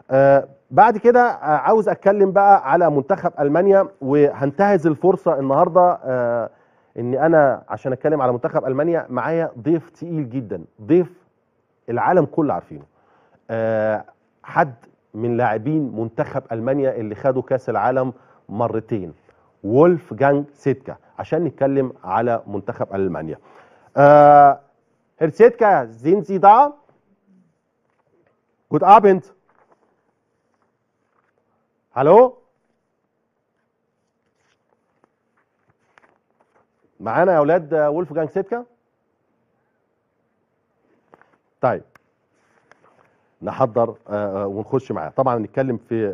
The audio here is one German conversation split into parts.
بعد كده عاوز اتكلم بقى على منتخب المانيا، وهنتهز الفرصه النهارده ان انا عشان اتكلم على منتخب المانيا معايا ضيف تقيل جدا، ضيف العالم كله عارفينه، حد من لاعبين منتخب المانيا اللي خدوا كاس العالم مرتين، وولفجانج سيتكا، عشان نتكلم على منتخب المانيا. Herr Zetka, sind Sie da? Guten Abend. Hallo? معانا يا اولاد وولفجانج سيتكا؟ طيب نحضر ونخش معاه. طبعا نتكلم في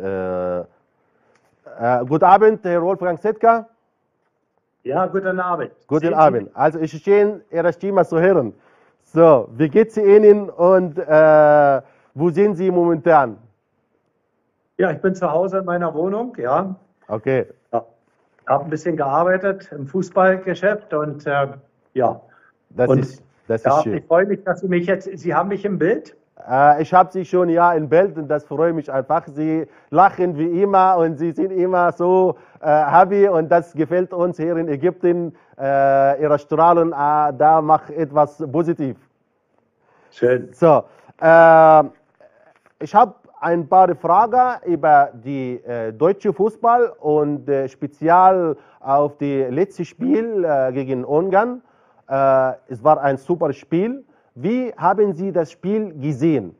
Guten Abend, Herr Wolfgang Setka. Ja, guten Abend. Guten Abend. Also es ist schön, Ihre Stimme zu hören. So, wie geht's Ihnen und wo sind Sie momentan? Ja, ich bin zu Hause in meiner Wohnung, ja. Okay. Ja. Habe ein bisschen gearbeitet im Fußballgeschäft und ja. Das ist schön. Ich freue mich, dass Sie mich jetzt, Sie haben mich im Bild? Ich habe Sie schon im Bild und das freut mich einfach. Sie lachen wie immer und Sie sind immer so happy und das gefällt uns hier in Ägypten. Ihre Strahlen, da macht etwas positiv. Schön. So, ich habe ein paar Fragen über die deutsche Fußball und speziell auf das letzte Spiel gegen Ungarn. Es war ein super Spiel. Wie haben Sie das Spiel gesehen?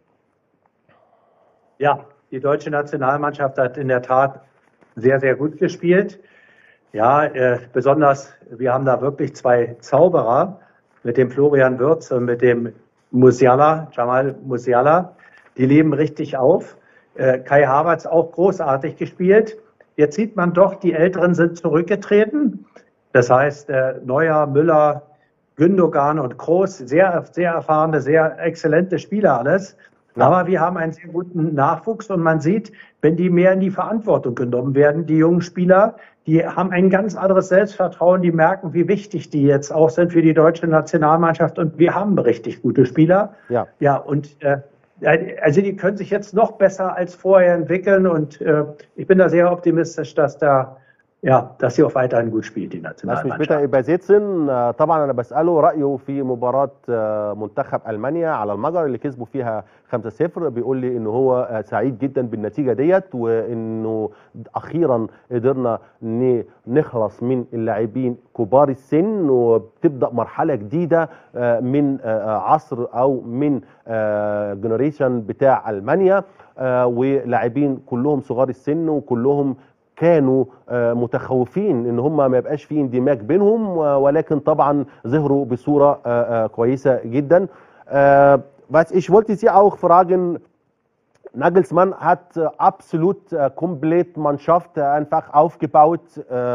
Ja, die deutsche Nationalmannschaft hat in der Tat sehr, sehr gut gespielt. Ja, besonders, wir haben da wirklich zwei Zauberer mit dem Florian Wirtz und mit dem Musiala, Jamal Musiala. Die leben richtig auf. Kai Havertz auch großartig gespielt. Jetzt sieht man doch, die Älteren sind zurückgetreten. Das heißt, Neuer, Müller, Gündogan und Kroos, sehr, sehr erfahrene, sehr exzellente Spieler alles. Ja. Aber wir haben einen sehr guten Nachwuchs und man sieht, wenn die mehr in die Verantwortung genommen werden, die jungen Spieler, die haben ein ganz anderes Selbstvertrauen, die merken, wie wichtig die jetzt auch sind für die deutsche Nationalmannschaft und wir haben richtig gute Spieler. Ja, ja und also die können sich jetzt noch besser als vorher entwickeln und ich bin da sehr optimistisch, dass sie auch weiterhin gut spielt, die Nationalmannschaft. Lass mich bitte übersetzen. طبعا انا بساله رايه في مباراه منتخب المانيا على المجر اللي كسبوا فيها 5-0. بيقول لي ان هو سعيد جدا بالنتيجه ديت، وانه اخيرا قدرنا نخلص من اللاعبين كبار السن وبتبدا مرحله جديده من عصر او من جنريشن بتاع المانيا، ولاعبين كلهم صغار السن وكلهم كانوا متخوفين ان هم ما يبقاش في اندماج بينهم، ولكن طبعا ظهروا بصوره كويسه جدا. Was ich wollte Sie auch fragen, Nagelsmann hat absolut komplett Mannschaft einfach aufgebaut.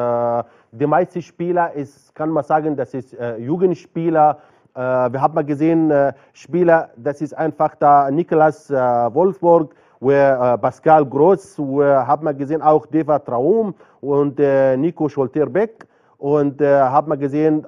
Die meisten Spieler kann man sagen, das ist Jugendspieler. Wir haben mal gesehen, Spieler, das ist einfach da Niklas Wolfsburg, وباسكال جروس، وهhaben wir gesehen auch Deva Traum und Nico Scholterbeck und haben wir gesehen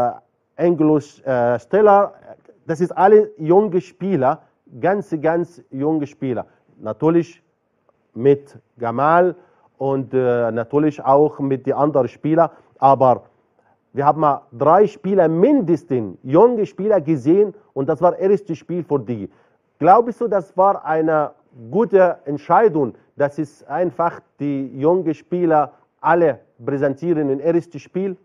Angelus Steller. Das ist alle junge Spieler, ganz junge Spieler. Natürlich mit Gamal und natürlich auch mit den anderen Spielern, aber wir haben mal 3 Spieler mindestens, junge Spieler gesehen und das war das erste Spiel für die. Glaubst du, das war eine gute Entscheidung, dass es einfach die jungen Spieler alle präsentieren im ersten Spiel?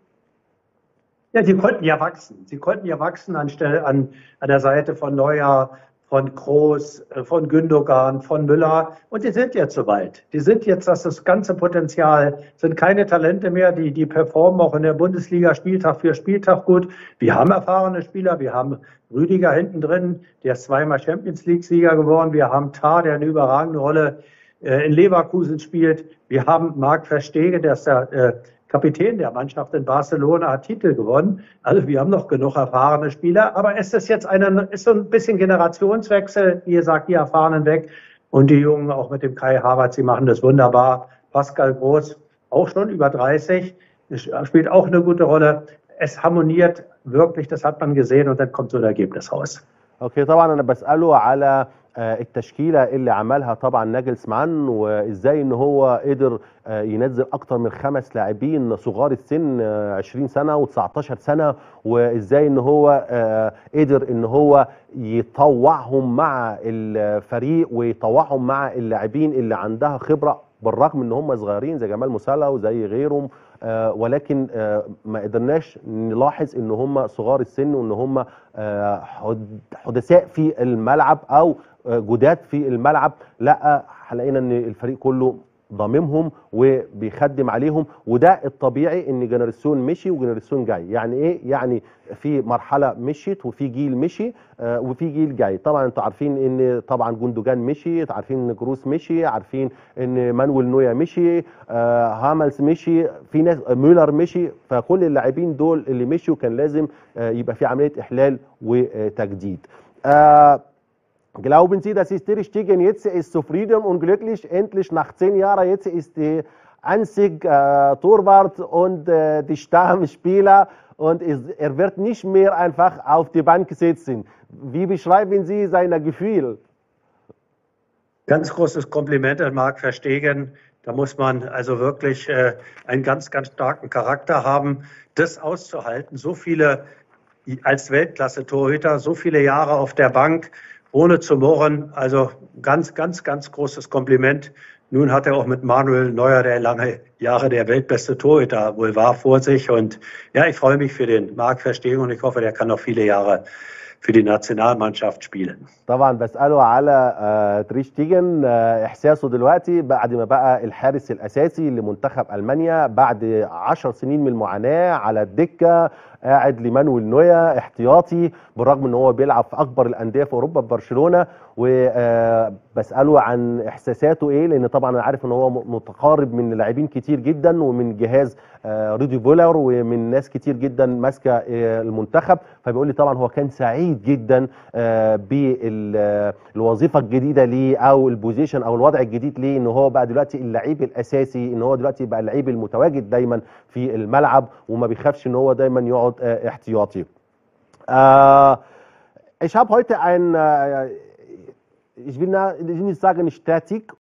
Ja, sie konnten ja wachsen. Sie konnten ja wachsen an der Seite von Neuer, von Kroos, von Gündogan, von Müller. Und die sind jetzt soweit. Die sind jetzt, dass das ganze Potenzial, sind keine Talente mehr, die performen auch in der Bundesliga Spieltag für Spieltag gut. Wir haben erfahrene Spieler. Wir haben Rüdiger hinten drin, der ist 2-mal Champions League-Sieger geworden. Wir haben Tah, der eine überragende Rolle in Leverkusen spielt. Wir haben Marc Verstegen, der ist der Kapitän der Mannschaft in Barcelona, hat Titel gewonnen. Also wir haben noch genug erfahrene Spieler. Aber es ist jetzt ist so ein bisschen Generationswechsel. Wie gesagt, die Erfahrenen weg und die Jungen auch mit dem Kai Havertz, sie machen das wunderbar. Pascal Groß, auch schon über 30, spielt auch eine gute Rolle. Es harmoniert wirklich, das hat man gesehen und dann kommt so ein Ergebnis raus. اوكي طبعا انا بساله على التشكيله اللي عملها طبعا ناجلسمان، وازاي ان هو قدر ينزل اكتر من 5 لاعبين صغار السن 20 سنه و19 سنه، وازاي ان هو قدر ان هو يطوعهم مع الفريق ويطوعهم مع اللاعبين اللي عندها خبره، بالرغم ان هم صغيرين زي جمال موسالا وزي غيرهم، ولكن ما قدرناش نلاحظ ان هم صغار السن وان هم حدثاء في الملعب او جداد في الملعب. لا، لقينا ان الفريق كله ضاممهم وبيخدم عليهم، وده الطبيعي ان جنريسيون مشي وجنريسيون جاي. يعني ايه؟ يعني في مرحله مشيت وفي جيل مشي وفي جيل جاي. طبعا انتوا عارفين ان طبعا جوندوجان مشي، عارفين ان كروس مشي، عارفين ان مانويل نويا مشي، هاملز مشي، في ناس ميولر مشي. فكل اللاعبين دول اللي مشوا كان لازم يبقى في عمليه احلال وتجديد. Glauben Sie, dass Ter Stegen jetzt ist zufrieden und glücklich, endlich nach 10 Jahren, jetzt ist die einzig Torwart und die Stammspieler und er wird nicht mehr einfach auf die Bank sitzen. Wie beschreiben Sie sein Gefühl? Ganz großes Kompliment an Marc Verstegen. Da muss man also wirklich einen ganz, ganz starken Charakter haben, das auszuhalten. So viele als Weltklasse-Torhüter, so viele Jahre auf der Bank, ohne zu murren. Also ganz, ganz, ganz großes Kompliment. Nun hat er auch mit Manuel Neuer, der lange Jahre der weltbeste Torhüter wohl war, vor sich. Und ja, ich freue mich für den Marc Verstegen und ich hoffe, der kann noch viele Jahre für die Nationalmannschaft spielen. طبعا بسأله على تري شتيجن احساسه دلوقتي بعد ما بقى الحارس الاساسي لمنتخب المانيا بعد 10 سنين من المعاناه على الدكه، قاعد لمانويل نويا احتياطي بالرغم ان هو بيلعب في اكبر الانديه في اوروبا في برشلونه. وبساله عن احساساته ايه، لان طبعا انا عارف ان هو متقارب من لاعبين كتير جدا ومن جهاز رودي فولر ومن ناس كتير جدا ماسكه المنتخب. فبيقول لي طبعا هو كان سعيد جدا بالوظيفه الجديده ليه او البوزيشن او الوضع الجديد ليه، ان هو بقى دلوقتي اللعيب الاساسي، ان هو دلوقتي بقى اللعيب المتواجد دايما في الملعب وما بيخافش ان هو دايما يقعد احتياطي. Ich habe heute ich will nicht sagen Statik